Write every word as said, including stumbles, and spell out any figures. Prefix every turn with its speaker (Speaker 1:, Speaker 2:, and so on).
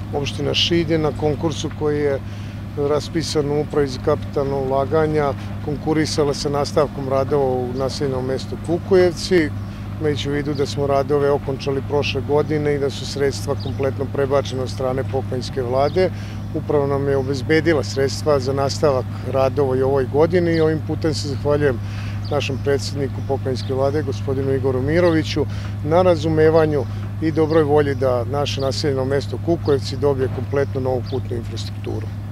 Speaker 1: opština Šid na konkursu koji je raspisan u Upravi za kapitalno ulaganja, konkurisala sa nastavkom radova u naseljenom mestu Kukujevci, imajući u vidu da smo radove okončali prošle godine i da su sredstva kompletno prebačena od strane pokrajinske vlade. Upravo nam je obezbedila sredstva za nastavak radova i ovoj godini i ovim putem se zahvaljujem našem predsjedniku pokrajinske vlade, gospodinu Igoru Miroviću, na razumevanju i dobroj volji da naše naseljeno mesto Kukujevci dobije kompletnu novu putnu infrastrukturu.